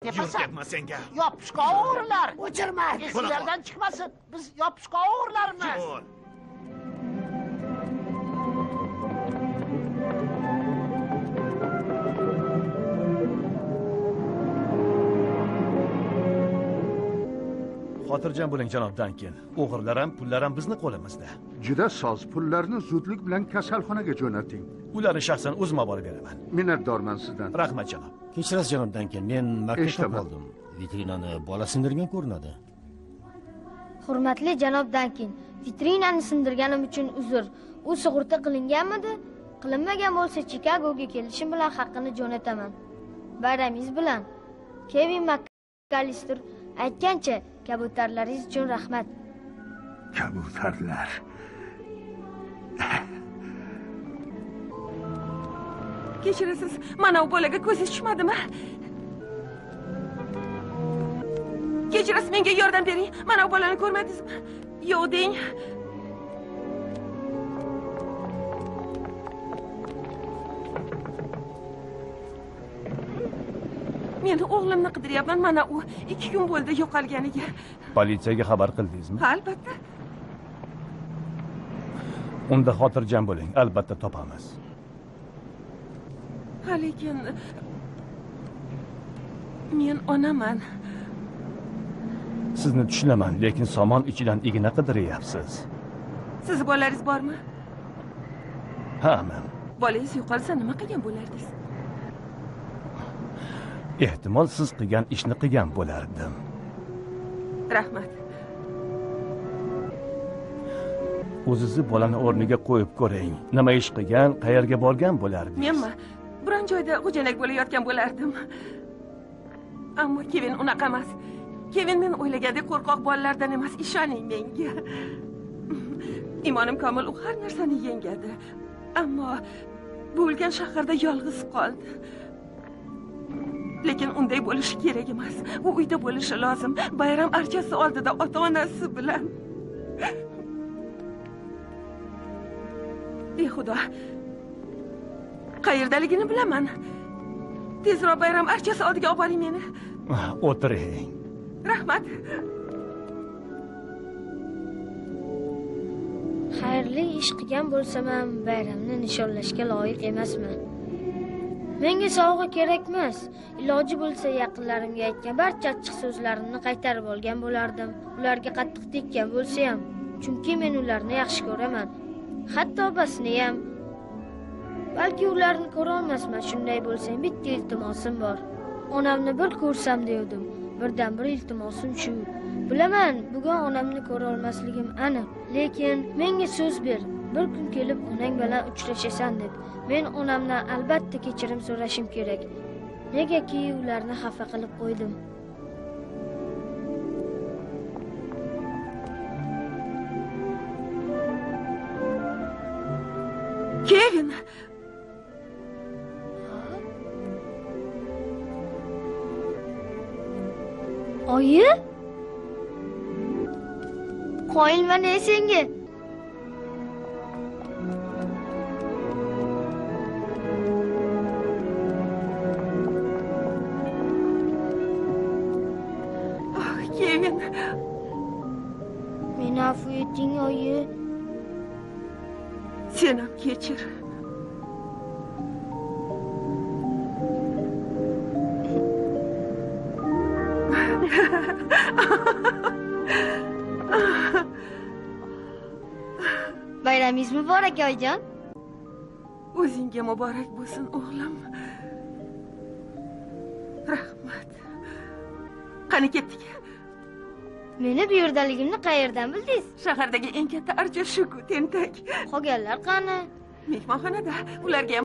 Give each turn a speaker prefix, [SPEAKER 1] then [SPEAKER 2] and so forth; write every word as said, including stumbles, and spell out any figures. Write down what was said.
[SPEAKER 1] Yurtma senga.
[SPEAKER 2] Yopishqa o'g'rilar.
[SPEAKER 3] O'chirma.
[SPEAKER 2] Esinglardan chiqmasin. Biz yopishqa o'g'rilarmiz.
[SPEAKER 1] Javob.
[SPEAKER 4] Xotirjam bo'ling janob Dankin. O'g'irlar ham, pullar ham bizning qo'limizda.
[SPEAKER 5] Juda soz, pullarni zudlik bilan kasalxonaga jo'nating.
[SPEAKER 4] Ularni shaxsan o'zim olib borib beraman.
[SPEAKER 5] Minnatdorman sizdan.
[SPEAKER 4] Rahmat janob.
[SPEAKER 6] Kechirasiz janob Dankin, men maktabda
[SPEAKER 5] Eshitaman.
[SPEAKER 6] qoldim. Vitrinani bola sindirgan ko'rinadi.
[SPEAKER 7] Hurmatli janob Dankin, vitrinani sindirganim uchun uzr. U sug'urta qilinganmidi? Qilinmagan bo'lsa Chikagoga kelishim bilan haqqini jo'nataman. Bayramingiz bilan. Kevin Makkalister aytgancha, kabutarlaringiz uchun rahmat.
[SPEAKER 5] Kabutarlar.
[SPEAKER 8] Kechirasiz, mana u bolaga ko'zingiz tushmadimi? Kechirasiz, menga yordam bering. Mana u bolani ko'rmadingizmi? Yo'q deng. Men o'g'limni qidiryapman. Mana u ikki kun bo'ldi yo'qolganiga.
[SPEAKER 4] Politsiyaga xabar qildingizmi?
[SPEAKER 8] Albatta.
[SPEAKER 4] Unda xotirjam bo'ling, albatta topamiz.
[SPEAKER 8] Ha, lekin men onaman.
[SPEAKER 4] Sizni tushunaman, lekin somon ichidan igna qidiryapsiz.
[SPEAKER 8] Siz bolalaringiz bormi?
[SPEAKER 4] Ha, men.
[SPEAKER 8] Bolangiz yo'qolsa nima qilgan bo'lardingiz?
[SPEAKER 4] Ehtimol siz qilgan ishni qilgan bo'lardim.
[SPEAKER 8] Rahmat.
[SPEAKER 4] O'zingizni bolani o'rniga qo'yib ko'ring. Nima ish qilgan, qayerga borgan bo'lardingiz?
[SPEAKER 8] Menmi? Biron joyda xo'janak bo'layotgan bo'lardim. Ammo Kevin unaqa emas. Kevin men o'ylagandek qo'rqoq bolalardan emas, ishoning menga. Imonim komil, u har narsani yengadi. Ammo bu ulkan shaharda yolg'iz qoldi. Lekin unday bo'lishi kerak emas. U uyda bo'lishi lozim. Bayram archasi oldida ota-onasi bilan. Ey Xudo. Qayerdaligini bilaman. Tezroq bayram archasi oldiga olib boring meni.
[SPEAKER 4] O'tiring.
[SPEAKER 8] Rahmat.
[SPEAKER 7] Xayrli ish qilgan bo'lsam ham bayramni nishonlashga loyiq emasman. Menga sovg'a kerak emas. Iloji bo'lsa yaqinlarimga aytgan barcha achchiq so'zlarimni qaytarib olgan bo'lardim. Ularga qattiq tekkan bo'lsa ham, chunki men ularni yaxshi ko'raman. Hatto opasini ham. Balki ularni ko'ra olmasman. Shunday bo'lsa, bitta iltimosim bor. Onamni bir ko'rsam dedim. Birdan bir iltimosim shu. Bilaman, bugun onamni ko'ra olmasligim aniq, lekin menga so'z ber. Bir kun kelib onang bilan uchrashasan deb. Men onamdan albatta kechirim so'rashim kerak. Negaki ularni xafa qilib qo'ydim.
[SPEAKER 8] Kevin.
[SPEAKER 7] Oyi? Qoyilman senga.
[SPEAKER 8] Oh, Kevin.
[SPEAKER 7] Meni afv eting, oyi.
[SPEAKER 8] Sen ham kechir.
[SPEAKER 7] Bayramingiz muborak, oyijon.
[SPEAKER 8] O'zingga muborak bo'lsin, o'g'lim. Rahmat. Qani ketdik.
[SPEAKER 7] Meni bu yerdaligimni qayerdan bildingiz?
[SPEAKER 8] Shahardagi eng katta archa shu-ku, tentak.
[SPEAKER 7] Qolganlar qani?
[SPEAKER 8] Mehmonxonada. Ularga